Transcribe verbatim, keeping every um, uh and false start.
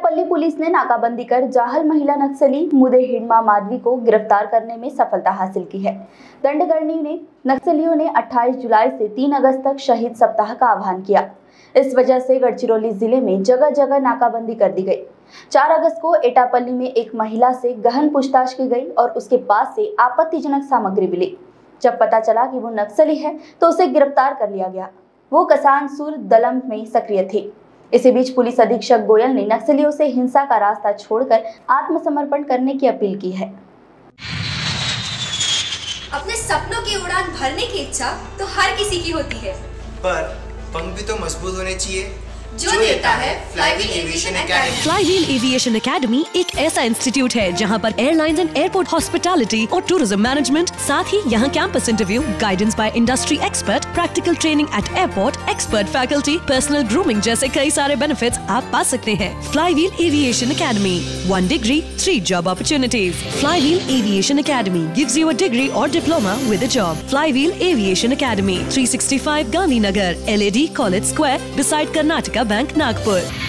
Etapalli police ने नाकाबंदी कर जाहल महिला नक्सली मुदे हिडमा माधवी को गिरफ्तार करने में सफलता हासिल की है। दंडकर्णी ने नक्सलियों ने अट्ठाईस जुलाई से तीन अगस्त तक शहीद सप्ताह का आह्वान किया। इस वजह से गढ़चिरौली जिले में जगह जगह नाकाबंदी कर दी गई। चार अगस्त को एटापल्ली में एक महिला से गहन पूछताछ की गई और उसके पास से आपत्तिजनक सामग्री मिली। जब पता चला कि वो नक्सली है तो उसे गिरफ्तार कर लिया गया। वो कसानसुर दलम में सक्रिय थी। इसी बीच पुलिस अधीक्षक गोयल ने नक्सलियों से हिंसा का रास्ता छोड़कर आत्मसमर्पण करने की अपील की है। अपने सपनों की उड़ान भरने की इच्छा तो हर किसी की होती है, पर पंख भी तो मजबूत होने चाहिए जो देता है Flywheel aviation academy. Flywheel aviation academy एक ऐसा इंस्टीट्यूट है जहां पर एयरलाइंस एंड एयरपोर्ट हॉस्पिटैलिटी और टूरिज्म मैनेजमेंट, साथ ही यहां campus interview, guidance by industry expert, practical training at airport, expert faculty, personal grooming जैसे कई सारे बेनिफिट्स आप पा सकते हैं। Flywheel aviation academy, one degree, three job opportunities. Flywheel aviation academy gives you a degree और diploma with a job. Flywheel aviation academy, three sixty five Gandhinagar, L A D college square, beside Karnataka Bank, Nagpur।